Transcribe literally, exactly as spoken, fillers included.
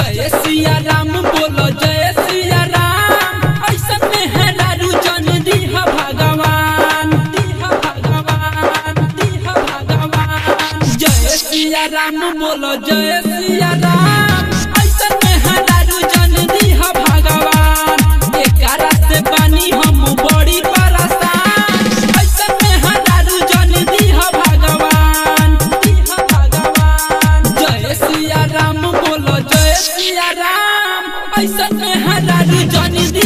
जय सिया राम बोलो जय सिया राम ऐसा में है रारू जन दीहा भगवान दीहा भगवान दीहा भगवान जय सिया राम बोलो जय सिया राम ऐसा में है रारू जन दीहा भगवान एकरा से बानी हम बड़ी परेशान ऐसा में है रारू जन दीहा भगवान दीहा भगवान जय सिया राम बोलो जय सिया राम ऐसा में है रारू जन